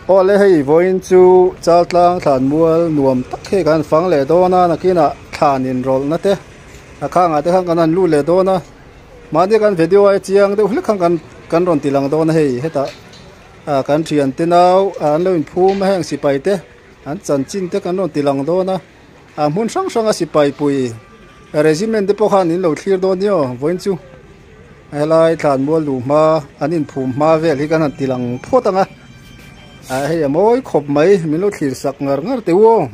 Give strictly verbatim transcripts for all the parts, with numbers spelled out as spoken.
ô lê hay voin chu chal tlang than mual nuam tak he kan phang le do na nakina than in rol na te akhang ate khang kan lu le do na mani kan video ai chiang de hul khang kan kan ron tilang do na hei heta a kan thian te nau an lo in phum heng sipai te an chan chin te kan ron tilang do na a mun sang sang a sipai pui regiment de po khan in lo thlir do nio voin chu helai than mual lu ma anin phum ma vel hi kan tilang photanga à hay mỗi khop mấy mình lúc thì sặc ngar ngar tiêu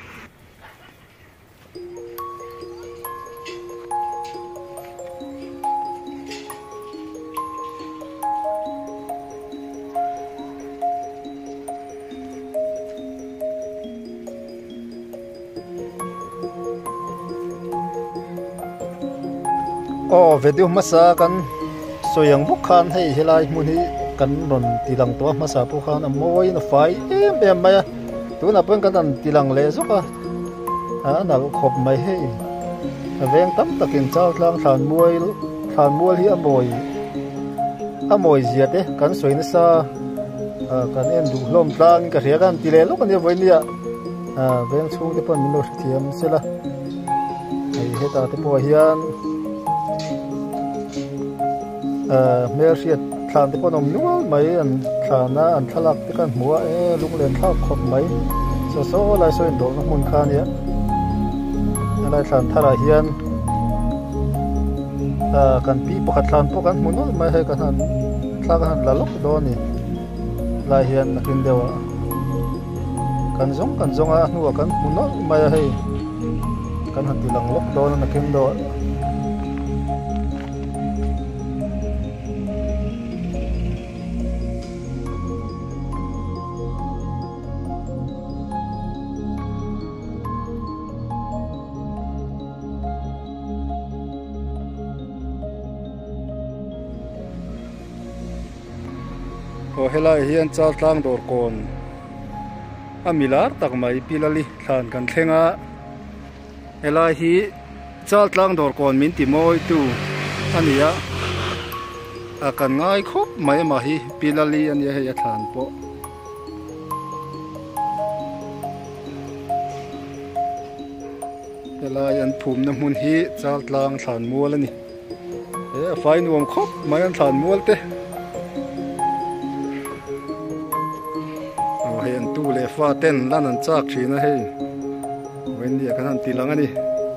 oh video masa kan soyang bukhan hay helai muni kan ron tilang to masa po khan amoy na fai em em maya tu na pen kan tilang le zo ka a na khop mai he veng tam takin chal tlang than muai than mual hi amoy amoy zia te kan soina sa kan en du hlom tlang ka ria kan tile lo kan ye voinia a veng chung te pon mino thiam sela ai heta te po hian a merciet than te pon om nual mai an thana an thalak te kan hmuwa e lung len thak khop mai so so lai so in do na mun khan ya lai than thara hian a kan pi pakhat than po kan munol mai he kan han thak han la lok do ni lai hian nakin dewa kan zong kan zonga nuwa kan munol mai he kan han tilang lok do na nakin do o helai hian chal tlang dor kon amilar tak mai pilali than kan thlenga helai hi chal tlang dor kon min ti moi tu ania a kan ngai khop mai ma hi pilali ania he than po helai an phum na mun hi chal tlang than mual ani e fai nuam khop mai an than mual te hiện tu lệ pha tên lan ăn chắc chỉ nó hay bên địa cái thằng tì lăng đi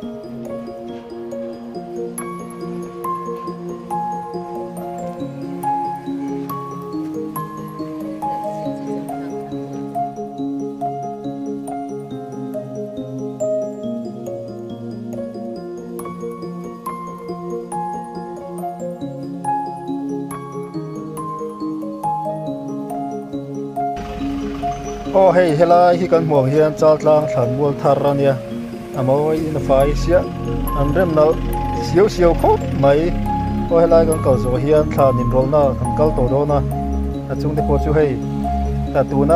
oh hey helai hi kan muang hian chal tlang than mual thar ania amoi in fai sia an rem nal siau siau khop mai oh helai kan kal zo hian than in rol na kan kal to do na a chung te po chu hei ta tu na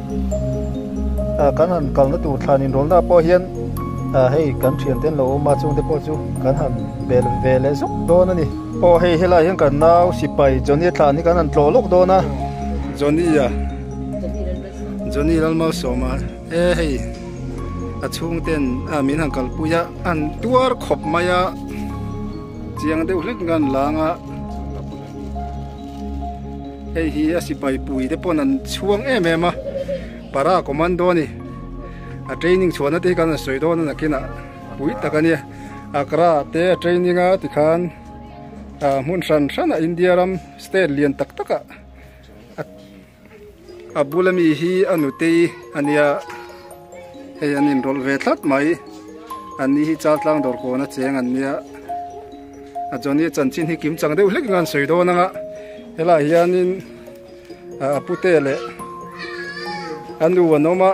a kan han kal na tu than in rol na po hian a hei kan thian ten lo ma chung te po chu kan han bel vele zuk do na ni oh hey helai hian kan nau sipai johnny than ni kan han tlo lok do na johnny ya Johnny lalmau soma eh hey achung ten amin hangkal puya an tuar khop maya chiang de ulik ngan langa hey hi asipai pui de ponan chuang em em a para commando ni a training chona te kan soido na kina pui takani akra te training a tikhan a mun san san India ram state lian tak taka abulami hi anute ania hey anin rol ve thlat mai ani hi chal tlang dor ko na cheng ania a Johnny chan chin hi kim chang de ulik ngan soido na nga hela hianin aputele anu anoma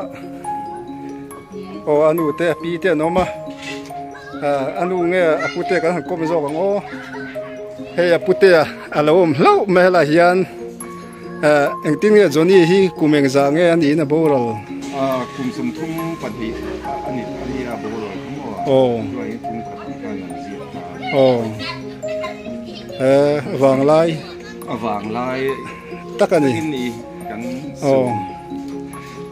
o anu te pi te noma anu nge apute kan kom zo ngo hey apute alom lo me hela hian anh tin nghe Johnny hi kumeng za nghe anh đi na bolo à kum sum thum pati anh anh là bolo oh rồi kum khát kan gì oh vàng lai à vàng lai tất cả này ini kan oh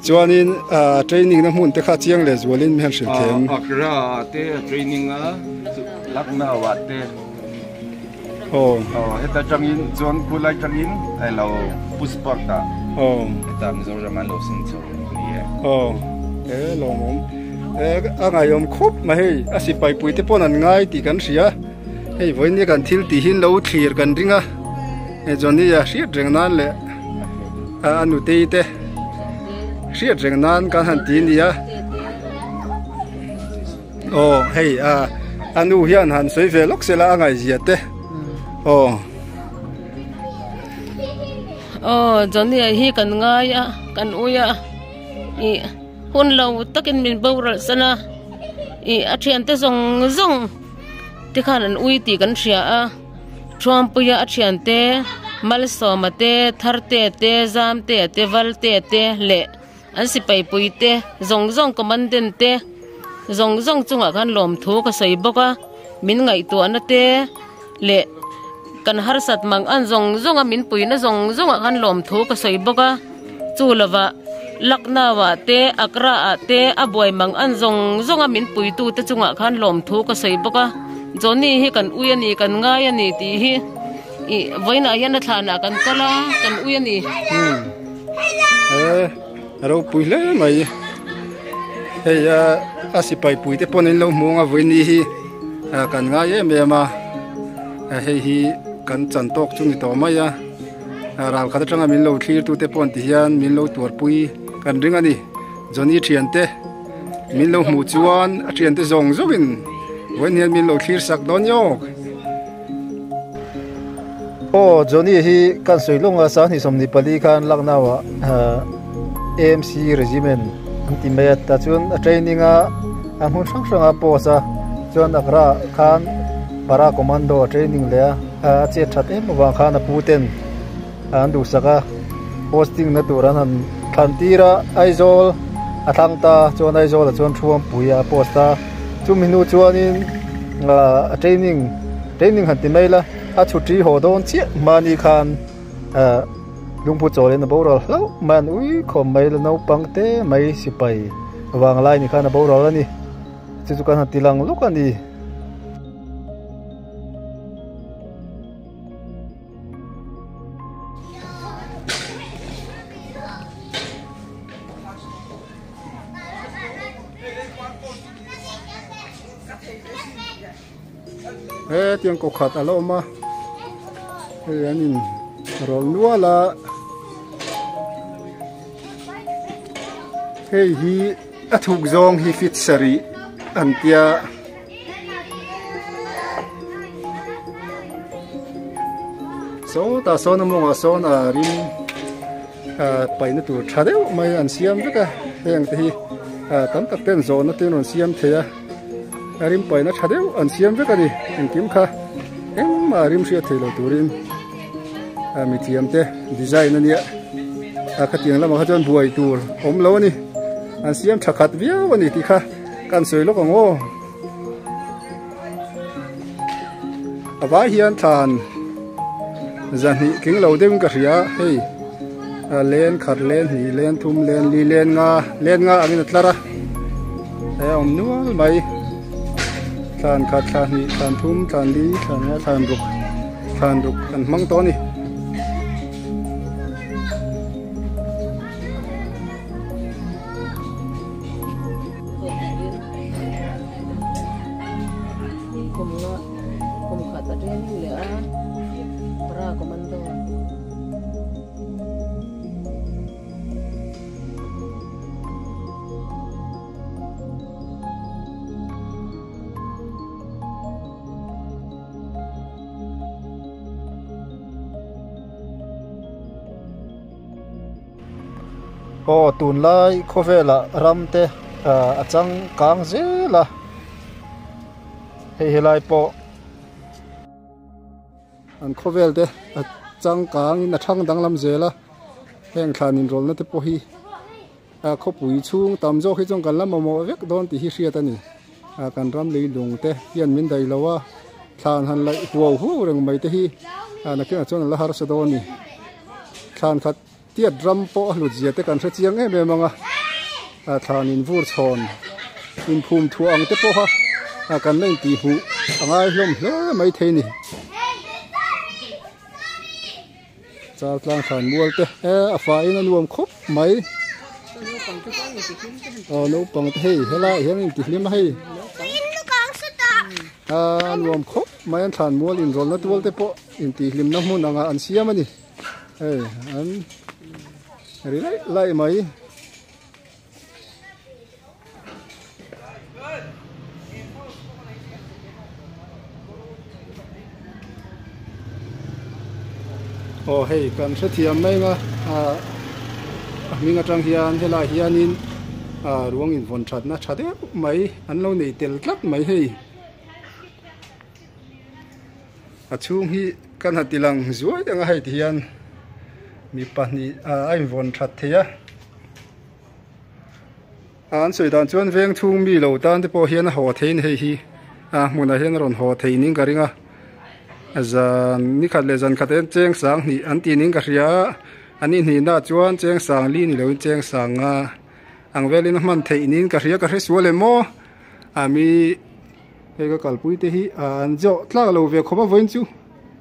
chuan in training na hmun te kha chiang le zualin mi han hrin thleng akra te training a lakna wa te oh oh heta changin chuan kulai changin hello pusparta oh heta mizoram lo sin chu ni e oh e lo mom e angai om khup ma hei asi pai pui te pon an ngai ti kan ria hei voin ni kan thil ti hin lo thlir kan ringa e joni ya hriat reng nan le a anu te te hriat reng nan kan han ti ni ya oh hei a anu hian han soi ve lok sela angai zia te oh oh joni hi kan ngai ya kan uya i hun lo takin min boral sana i athian te zong zong ti khan an ui ti kan ria a thom puya athian te mal soma te thar te te zam te te val te te le an si pai pui te zong zong commandant te zong zong chunga khan lom thu ka sei boka min ngai tu an te le kan har sat mang an zong zong a min pui na zong zong a khan lom thu ka sei boka chu lawa lakna wa te akra a te aboi mang an zong zong a min pui tu te chunga khan lom thu ka sei boka joni hi kan uyani kan nga yani ti hi i voina yana thana kan kala kan uyani hmm eh ro pui le mai hey a asipai pui te ponin lo munga voini hi kan nga ye me ma hei hi kan chan tok chungi to mai a ral kha tanga min lo thlir tu te pon ti hian min lo tur pui kan ring ani joni thian te min lo mu chuan a thian te zong zongin wen hian min lo thlir sak don yok oh joni hi kan soilonga sa ni somni pali khan lakna wa A M C regiment ultimate ta chun training a amun sang sang a posa chuan akra khan para commando training le a che that em wa khan a puten an du saka posting na turan han thantira aizol athangta chuan aizol chuan thuam puya posta chu minu chuan in training training han ti maila a chuti hodon chi mani khan lungpu chole na boral hlo man ui khom mai la no pangte mai sipai wang lai ni khan a boral ani chu chu kan tilang lok ani eh tiang ko khat alo ma eh anin rol nuala hei hi athuk zong hi fit sari antia so ta so na monga so na rin a paina tu thadeu mai an siam veka heng te hi tam tak ten zo na ten on siam theya arim paina thadeu an siam veka ni en kim kha em ma rim sia thelo turin a mi tiam te design ania a khatiang lama kha jon buai tur om lo ni an siam thakhat via wani ti kha kan soi lo kongo awa hian than zani king lo dem ka ria hei len khat len hi len thum len li len nga len nga angin tlara e om nual mai than khat than ni than thum than li than nga than ruk than ruk kan mang to ni oh tun lai khovela ramte a chang kang zela hei helai po an khovel te a chang kang in a thang dang lam zela heng thlan in rol na te po hi a khopui chung tam zo khi chong kan lam mo vek don ti hi hriat ani a kan ram lei lung te hian min dai lawa thlan han lai tuo hu reng mai te hi a na ke chon la har sa do ni thlan khat tiat drum po lu zia te kan thra chiang em em anga à thằng in vur chọn in phum thu ang te po ha à kan lên tì hu angai lom hle mai thei ni chal tlang khan mual te e a fa in an nuam khop mai ờ nấu bằng thế hay là hiện thì liêm hay à nuông khóc mấy anh thàn mua liền rồi nó tuôn tới bộ in thì liêm nó muốn nàng ăn xía mà đi ê anh lại lại mấy ồ hey cần sẽ thiam mấy mà à mình ở trong hiền hay là hiền in à ruộng in vốn chặt na chặt đấy mấy anh lâu này tiền lắm mấy hay à chung hi căn hạt tilang dưới đang hay hiền mi pani à anh vốn chặt thế à anh soi đàn chuan veng chung mi lâu đàn thì bỏ hiền họ thấy hay hi à muốn là hiền rồi họ thấy nín cái ringa giờ ní khát lệ dần khát đến chén sáng thì anh tin nín cái gì á anh in hình đã chuan chén sáng li ni lâu chén sáng à ang velin man thei nin ka ria ka hre suale mo ami he ka kalpui te hi an jo tla lo ve khoba voin chu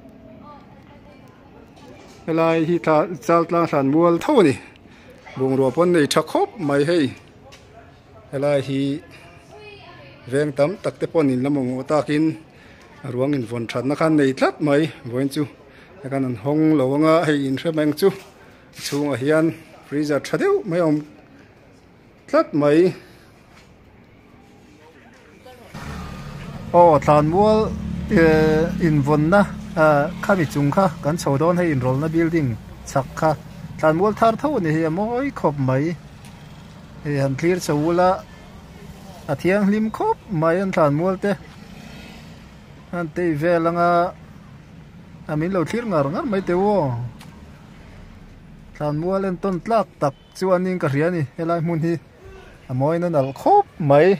helai hi tha chal tla san mual tho ni bung ro pon nei thakop mai hei helai hi veng tam takte pon in lamong takin ruang in von that na khan nei tlat mai voin chu kan an hong lo nga hei in hre chu chung a hian freezer thadeu mai om tlat mai ô than mual in von na à kha bi chung kha kan chho don hay in rol na building chak kha than mual thar tho ni he moi khop mai he han clear chawula a thiang lim khop mai an than mual te an te velanga amin lo thlir ngar ngar mai te wo than mual en ton tlak tak chuanin ka riani helai mun hi moi nó nal khop mai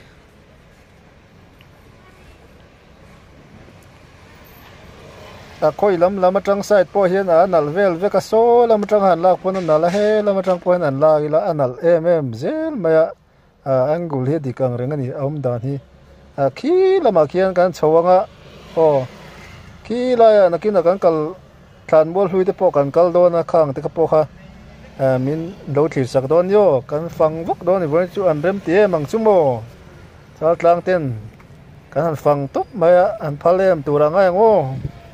à khoi lam lam atang side po hian a nal vel ve ka so lam atang han lak pon nal he lam atang po han la ila anal em em zel maya a angul he dikang reng ani om dan hi a khi lama khian kan chawanga o khi la ya nakin kan kal than bol hui te po kan kal do na khang te ka po kha à min lâu thì sạc đón vô căn phăng vóc đón thì với chú ăn rem tía bằng chú mồ cho lang tên căn ăn phăng tốt mà ăn phá lem tù ra ngay ngô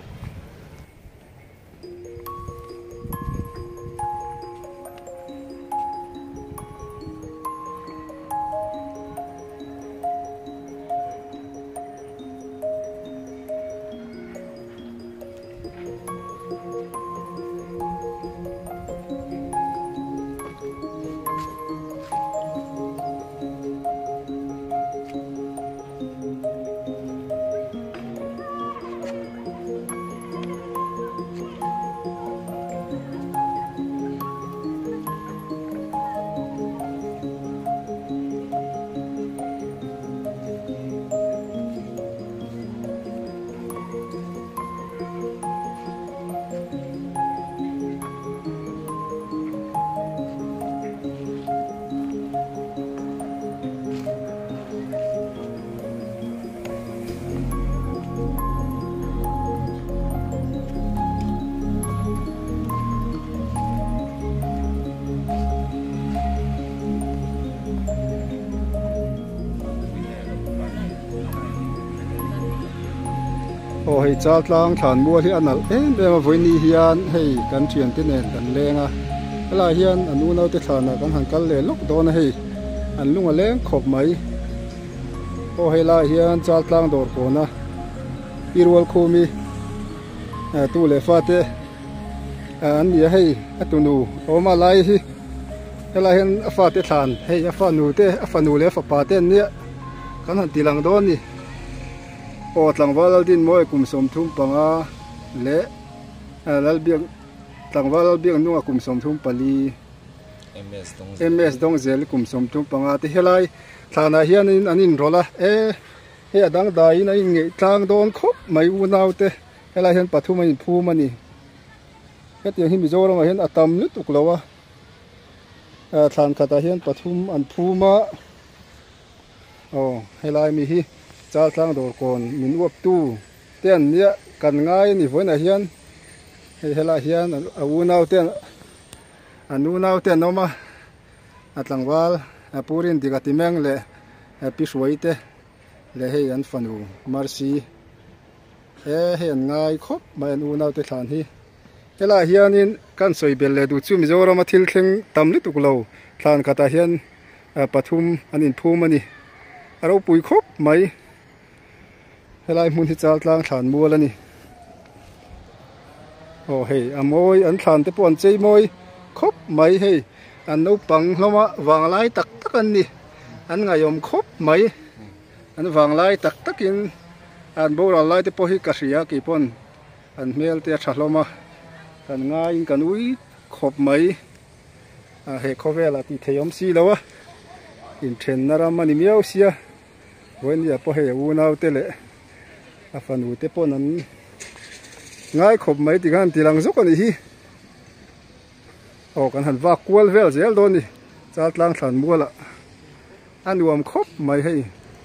ô hei chal tlang than mua hi anal em em a voini hian hei kan thian te nen kan lenga ala hian anu no te thana kan han kal le lok don hei an lunga leng khop mai ô hei la hian chal tlang dor ko na irwal khomi a tu le fa te an ya hei atunu o ma lai hi ala hian a fa te than hei a fa nu te a fa nu le fa pa te ne kan han tilang don ni ô tlang valal din moi kum som thum panga le lal biang tlang valal biang nu kum som thum pali ms dong zel kum som thum panga te helai thana hian in anin rola e he adang dai na in nge tlang don khop mai u nau te helai hian pathum in phu mani he te hi mi zo ro hian atam lu tuk lowa thlan khata hian pathum an phuma oh helai mi hi chal tlang dor kon min uap tu ten nia kan ngai ni voina hian hei helai hian a u nau ten anu nau ten noma atlangwal apurin digatimeng le pishuaite le hei an fanu marsi e hei an ngai khop mai an u nau te thlan hi helai hianin kan soibel le du chu Mizoram a thil thleng tam li tuklo thlan khata hian pathum an in phum ani aro pui khop mai helai mun hi chal tlang thlan mual ani oh hei amoi an thlan te pon chei moi khop mai hei an no pang hloma wanglai tak tak an ni an ngayom khop mai an wanglai tak takin an boral lai te po hi ka hria ki pon an mel te thaloma kan ngai kan ui khop mai a he khovela ti theyom si lawa in then naram ani miau sia wen ya po he u nau te le a fan u te pon an ngai khop mai ti gan ti lang zok ani hi o kan han va kwal vel zel don ni chat lang thlan muala an nuam khop mai hei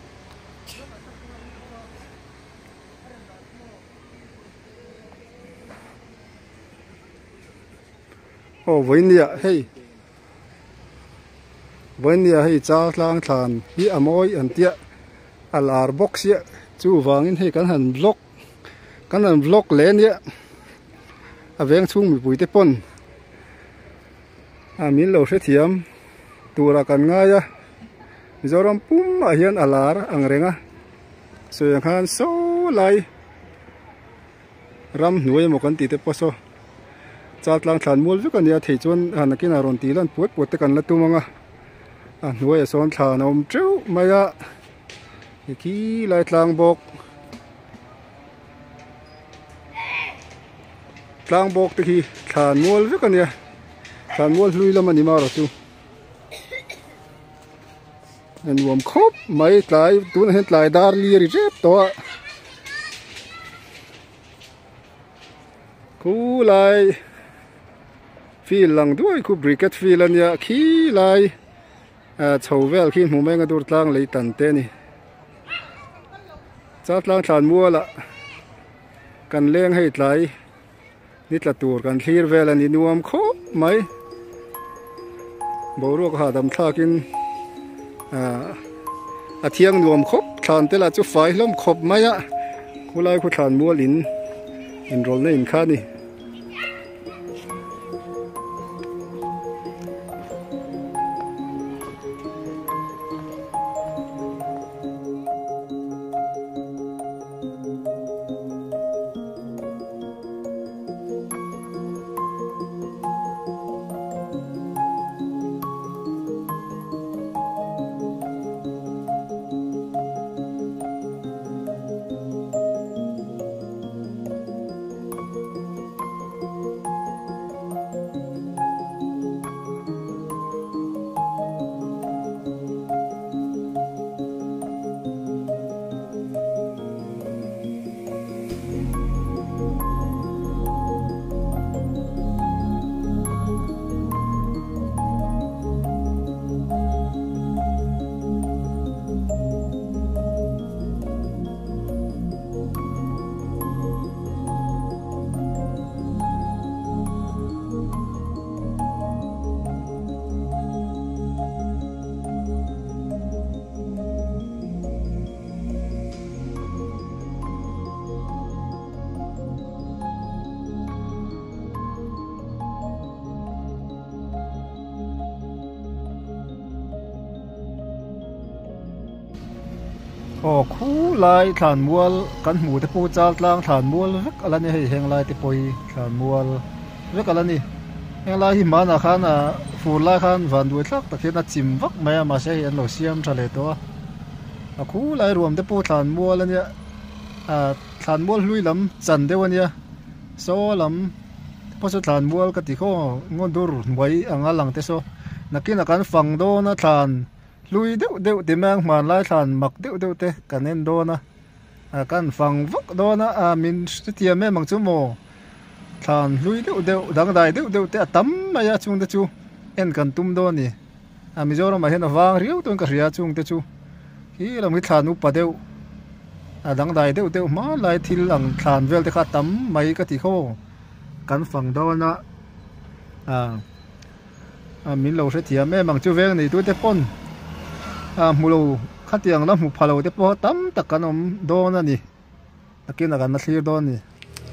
oh voinia hei voinia hei chal tlang thlan hi amoi an tia alar box ya chu wangin hei kan han vlog kan han vlog le nia aveng chung mi pui te pon a min lo hre thiam tura kan nga ya Mizoram pum a hian alar ang renga so yang khan so lai ram nuai mo kan ti te poso chat lang thlan mul vu kan ya thei chon hanakin a ron ti lan puat puat te kan la tu manga a nuai a son thlan om treu maya ki lai tlang bok tlang bok te hi thlan mul vu kan ya thlan mul hlui lam ani ma ro chu an nuam khop mai tlai tun hen tlai dar li ri rep to ku lai feel lang duai ku briquet feel ania khi lai a chhovel khi mu menga dur tlang lei tan te ni chat lang thlan muala kan leng hei tlai ni tla tur kan thlir vel ani nuam khop mai boru ka dam thakin a a thiang nuam khop thlan te la chu fai hlom khop maya khulai khu thlan mualin in rol na in khani oh khu lai thlan mual kan hmu te pu chal tlang thlan mual vek alani hei heng lai te poi thlan mual vek alani heng lai hi mana khana fur lai khan van duai thlak takin a chim vak mai ma se an lo siam thale to a khu lai ruam te pu thlan mual ania a thlan mual hlui lam chan dewania so lam poso thlan mual ka ti kho ngondur mai anga lang te so nakin akan fang do na thlan lui deuh deuh ti mang man lai thlan mak deuh deuh te kanen do na a kan fang vak do na a min stiam me mang chu mo thlan lui deuh deuh dang dai deuh deuh te atam maya chung te chu en kan tum do ni à mi zo mà hiện là vang riu tôi cả ria chung te chu hi là mi thàn up pa deu à dang dai deu deu ma lai thil ang thàn vel te kha tam mai ka ti kho kan phang do na à à min lo se tia me mang chu veng nei tu te pon à mu lo kha tiang la mu phalo te po tam tak kan om do na ni takin na kan na thlir do ni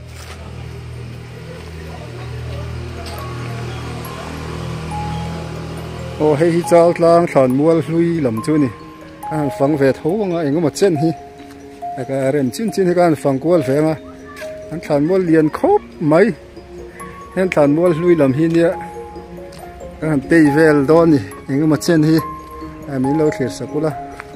ô hay hi chal tlang thlan mual hlui lam chu ni kan phang ve tho nga engemaw chen hi aka rem chin chin hi kan phang kual ve nga an thlan mual lian khop mai hen thlan mual hlui lam hi nia kan tei vel do ni engemaw chen hi a min lo thlir sakula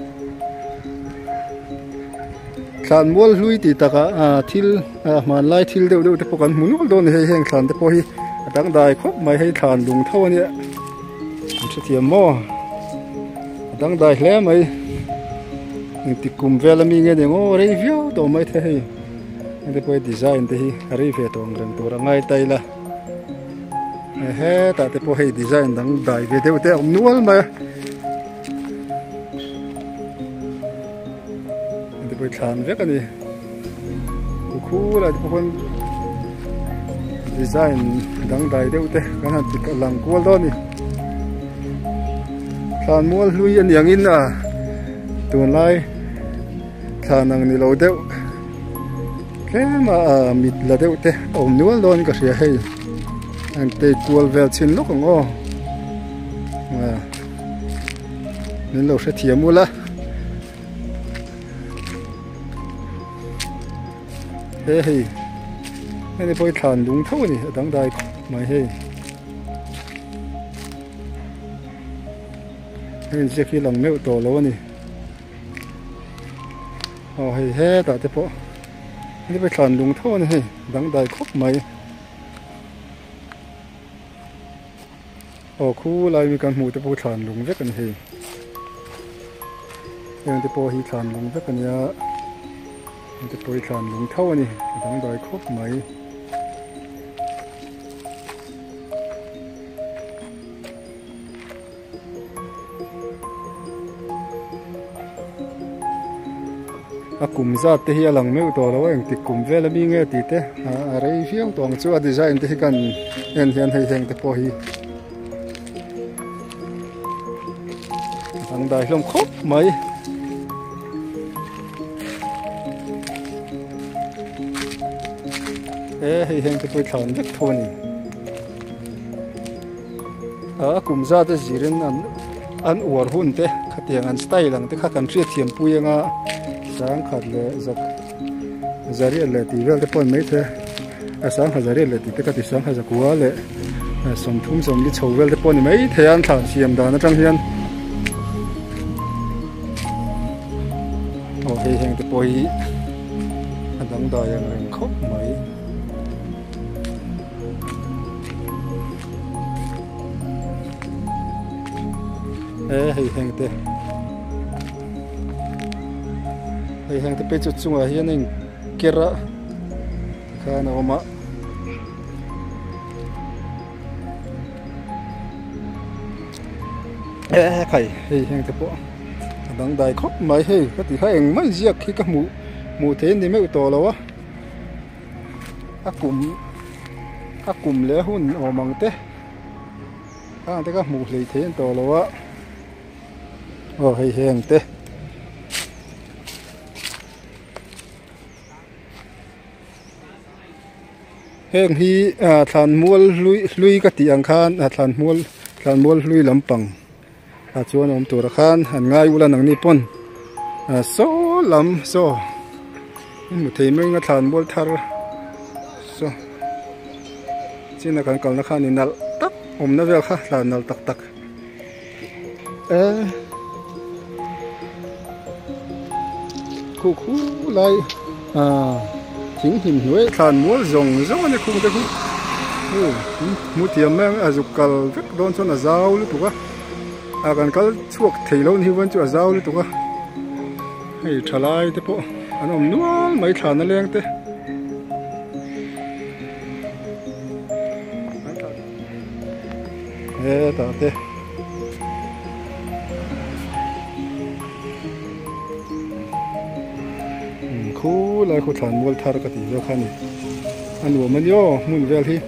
thlan mual hlui ti taka a thil a man lai thil deuh deuh te pawh kan hmu nual do ni hei heng thlan te pawh hi atang dai khop mai hei thlan lung tho ania sẽ thiam mo đang đại lẽ mày thì cùng về là mình nghe được ngô review đồ mấy thế hay để quay design thế review đồ rằng đồ là ngay tay là hết tại để quay design đang đại về theo theo ông nuôi mà để quay thàn vết cái này khu là để quay design đang đại theo theo cái này chỉ có làm qua đó nè thàn mual hlui an yang in à tuần lai thàn ang ni lo deuh ke ma a mit la deuh te om nual don ka ria hei an te kual vel chin lok ang o à nên lo se thiam mula he hei nên poi thàn lung tho ni dang dai mai hei nên sẽ khi lòng mèo tổ lố này, oh hay he đã thế po,นี่ไปขันลุงท่อนี่ดังได้ครบไหมโอ้คู่ลายมีการหมู่แต่พอขันลุงเวกันเฮยังแต่พอฮีขันลุงเวกันยายังแต่พอฮีขันลุงท่อนี่ดังได้ครบไหมà cùng ra thì hiện lòng meu to rồi thì cùng về là mình nghe thì thế à rồi phiêu toàn chỗ design thì cần hiện hiện hay hiện thì bỏ hi thằng đại long khóc mấy ê hay hiện thì phải thằng rất thôn à cùng ra thì chỉ đến ăn ăn uổng hun thế khát tiếng ăn style lằng thế khát cần chia thiềm pui nga sáng khát lệ giặc zari lệ thì về cái point mấy thế sáng khát zari lệ thì tất cả thì sáng khát giặc quá lệ sống thung sống đi chầu về cái point mấy thế ăn thảo xiêm đó nó trăng hiên ô thì hiện cái point anh đang đòi anh khóc mấy ê hay hiện thế hay hàng tập chút chung à hiện anh kira khá nào mà ê cái hay hàng tập bộ đang đại khóc mấy hay cái thì hay mấy giặc khi các mũ mũ thế thì mấy to lâu á các cụm các cụm lẽ hun ở măng té à thế các mũ lấy thế to lâu á ờ hay hàng té heng hi à thlan mual lui lui ka ti ang khan à thlan mual thlan mual lui lampang à chuan om tur khan an ngai ulan ang ni pon à so lam so mu thei mai nga thlan mual thar so china kan kal na khan ni nal tak om na vel kha thlan nal tak tak e khu khu lai à chính hình huế thàn múa rồng rong này không được không mua tiền mang à dục cào rất đón cho là dao luôn tụi á à còn có chuộc thầy lâu thì vẫn chưa dao luôn tụi á hay trả lại thế bộ anh ông nuôi mấy thàn nó lên thế ê tao thế khu lại khu thản muôn thar cái gì đó khăn này anh uống mình yo muốn về đi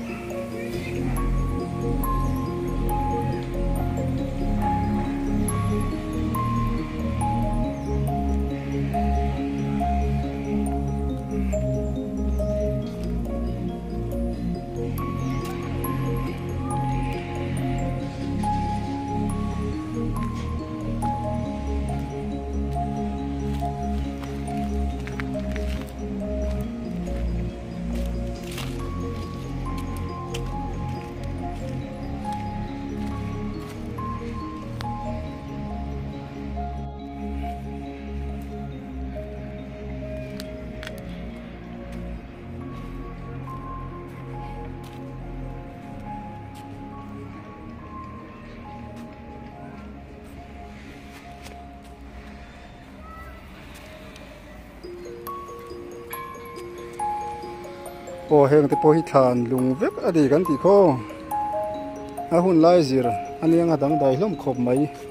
โอเฮงที่พอหิทานลุงเวกอดีกันที่ข้ออาหุ่นไล่จีรอันนี้ยังดังได้ล้มขบไหม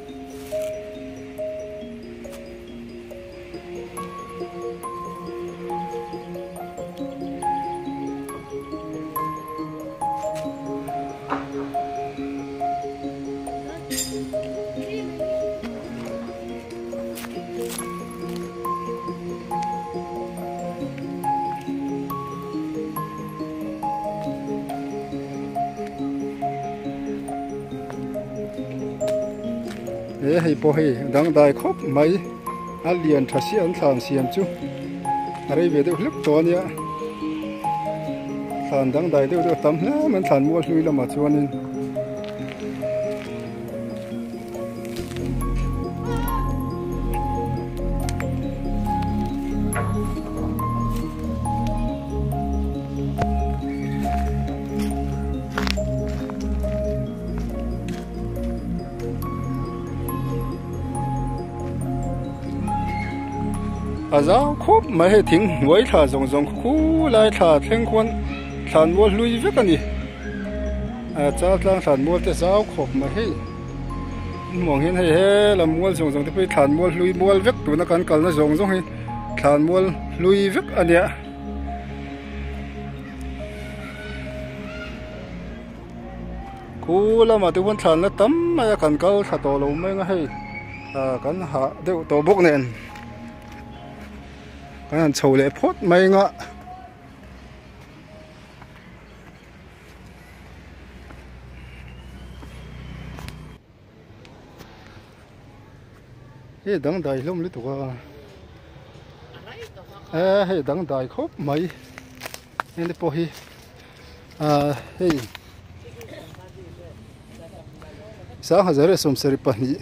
เอ้ให้พอให้ดังได้ครบไหมอันเลียนทัศน์อันทานเสียมจูอะไรเวทลึกตัวเนี้ยทานดังได้เดี๋ยวเดี๋ยวทำแล้วมันทานมัวลุยละมาชวนนึงอาจารย์ครบไม่ให้ทิ้งไว้ถ่าจงจงคู่ไล่ถ่าเท่งควันถ่านมัวลุยเวกันนี่อาจารย์ตั้งถ่านมัวแต่เช้าครบไม่ให้มองเห็นให้เฮ้ลำมัวจงจงที่ไปถ่านมัวลุยมัวเวกตัวนักการกันนะจงจงให้ถ่านมัวลุยเวกอันเนี้ยคู่แล้วมาตัววันถ่านแล้วตั้มมาการกันถ่าตัวเราไม่ให้กันหาเดี๋ยวตัวบุกเนี่ยกันโชว์เลยพดไม่งะเฮ้ดังได้ล้มหรือตัวเอ้เฮ้ดังได้ครบไหมนี่ได้พอฮีอ่าเฮ้สามพันสมศรีปนี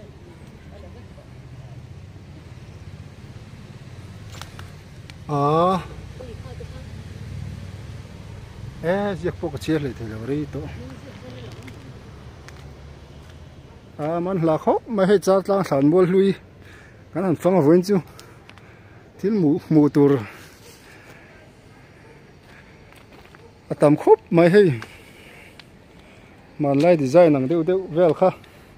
อ๋อเอ๊ะจะพวกเชียร์เลยเถอะรีโตอ่ามันหลักเขาไม่ให้จัดตั้งฐานบอลลุยกันนั่นฟังเอาไว้จูที่หมูหมูตัวอาตามครบไม่ให้มันไล่ดีไซน์หนังเดียวเดียวเวลค่ะ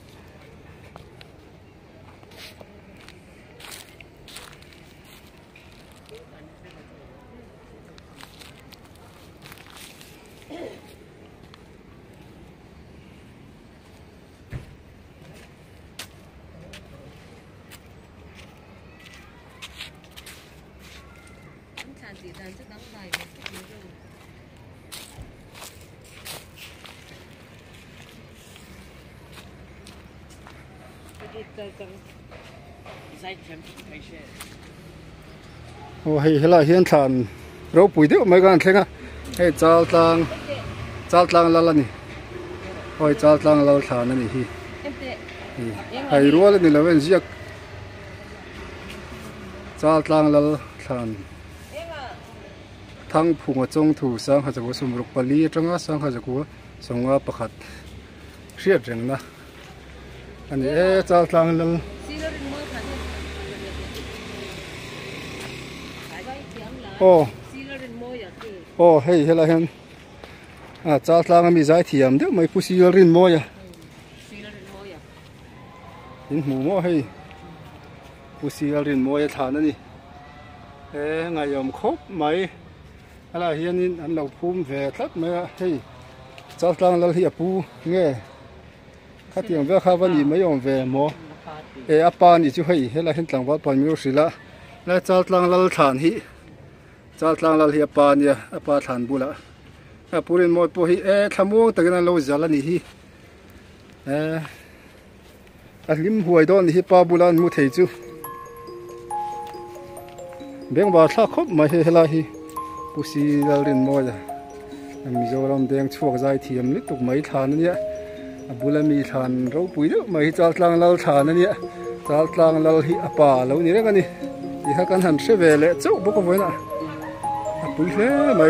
โอ้เฮ้ยละเฮียนทานเราปุ๋ยเดียวไม่กันเท่งอ่ะเฮ้ยจัลตังจัลตังละละนี่โอ้ยจัลตังละทานนั่นนี่ฮีไอ้รัวเลยนี่ละเว้นเสียกจัลตังละทานทั้งผู้งจงถูสังหาจักรสมรุปปลีจังอ่ะสังหาจักรสงฆ์ประคัดเสียจังนะอันนี้เอ๊ะจัลตังละโอ้โอ้เฮ้ยเฮล่ะเห็นอ่าจัดลางมีใจเทียมเดี๋ยวไม่ผู้ซีรินโมยอ่ะเห็นหมูโมเฮ้ยผู้ซีรินโมยทานนั่นนี่เอ้ไงยอมครบไหมอะไรเฮียนี่อันเราภูมิแฝดทัดไหมเฮ้ยจ้าตังเราเฮียปูเงี้ยข้าเตียงเวข้าวันนี้ไม่ยอมแฝดหมอเออปานี่จู่เฮ้ยเฮ้ยเราเห็นต่างว่าปานมีรู้สิละแล้วจ้าตังเราฐานฮิจ้าตังเราเฮียปานเนี่ยปาฐานบุละปูเรนมอยปูฮิเออทำวงแต่กันเราจะละนี่ฮิเอออันลิมหวยโดนฮิปาบุลันมุเทจูเบ่งบาทักคบมาเฮลาฮิปุสีดารินมอยมีโจรามแดงช่วงใจเทียมนิดตุกไม่ทานเนี่ยบุลันมีทานเราปุยเนาะไม่จัดลางเราทานเนี่ยจัดลางเราฮิอปาเรานี่เรื่องกันนี่ที่เขากันหันเสวเลเจ้าบุกไปนะปุยเลยไม่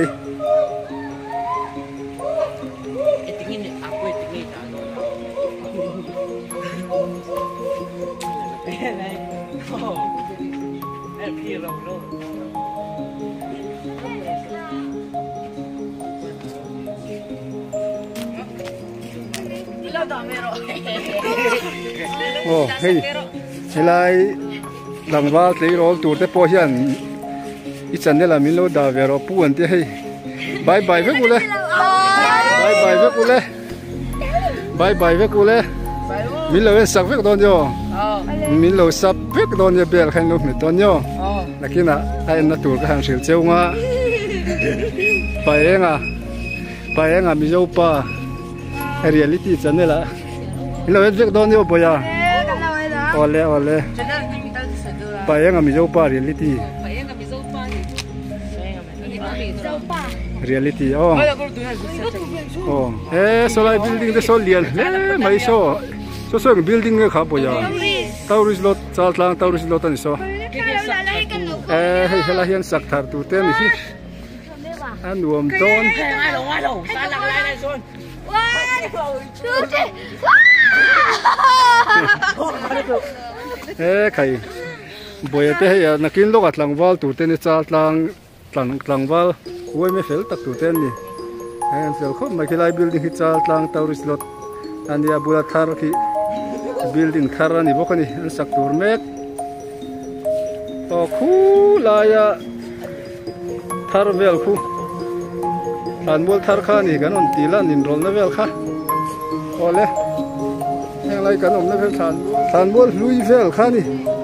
โอ้เฮ้ยเฮ้ยหลังว่าเลยรอตัวเตปอยันอีจันเนี่ยละมิโลดาเวรอปูอันที่เฮ้ยบายบายเวกุเลยบายบายเวกุเลยบายบายเวกุเลยมิโลเวสักเวกตอนโยมิโลสับเวกตอนโยเบลขันลูกมิตอนโยนักกินอ่ะไอ้นักตัวก็หันเสียวเจ้ามาไปเองอ่ะไปเองอ่ะมิโลป้าเรียลิตี้จันเนี่ยละมิโลเวกตอนโยปอยาโอเล่โอเล่ไปเองอ่ะมิโลป้าเรียลิตี้เรียลิตี้อ๋อโอ้เอ๊ะโซลาร์บิลดิ้งเดโซเลียนเล่ไม่โซโซโซบิลดิ้งเนี่ยครับปอยาทาวริสโลต์จัดลางทาวริสโลต์นี่โซเอ๊ะเฮ้ยเราเห็นสักทาร์ตูเต้นนี่อันรวมต้นเอ๊ะใครบอยเตะให้นักกินโลกัดหลังวอลตูเต้นนี่จัดลางหลังหลังวอลคุยไม่เฟลตักตูเต้นนี่เอ็นเซลเขาไม่คิดไล่บิลดิ้งที่จัดลางทาวริสโลต์อันนี้บุลทาร์ที่บิลดิ้งทาร์นี่บอกนี่อันสักตูร์เมกโอ้คูลายะทาร์เวลคูอันบอลทาร์ข้านี่กันอันตีลันนินโรลนั่นเวลข้าโอ้เล่ยังไงกันอันนั่นเวลทานทานบอลลุยเวลข้านี่